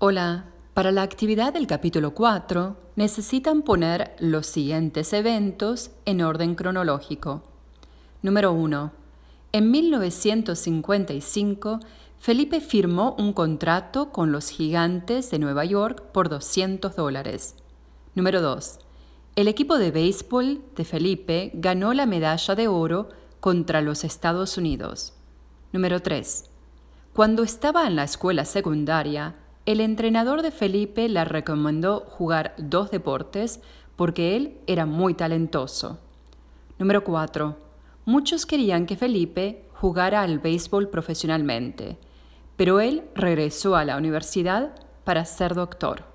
Hola, para la actividad del capítulo 4 necesitan poner los siguientes eventos en orden cronológico. Número 1. En 1955, Felipe firmó un contrato con los Gigantes de Nueva York por $200. Número 2. El equipo de béisbol de Felipe ganó la medalla de oro contra los Estados Unidos. Número 3. Cuando estaba en la escuela secundaria, el entrenador de Felipe le recomendó jugar 2 deportes porque él era muy talentoso. Número 4. Muchos querían que Felipe jugara al béisbol profesionalmente, pero él regresó a la universidad para ser doctor.